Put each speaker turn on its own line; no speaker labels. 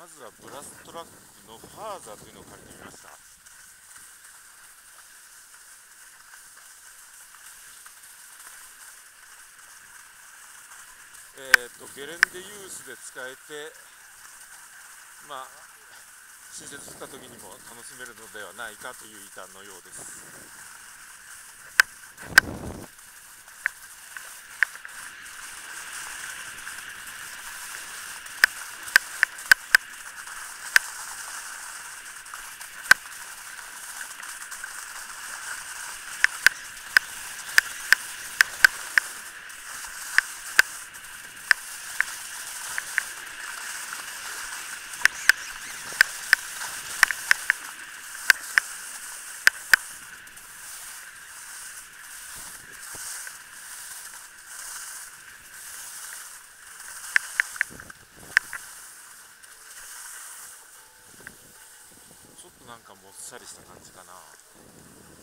まずはブラストラックのファーザーというのを借りてみました。ゲレンデユースで使えて、新設した時にも楽しめるのではないかという板のようです。ちょっとなんかもっさりした感じかな。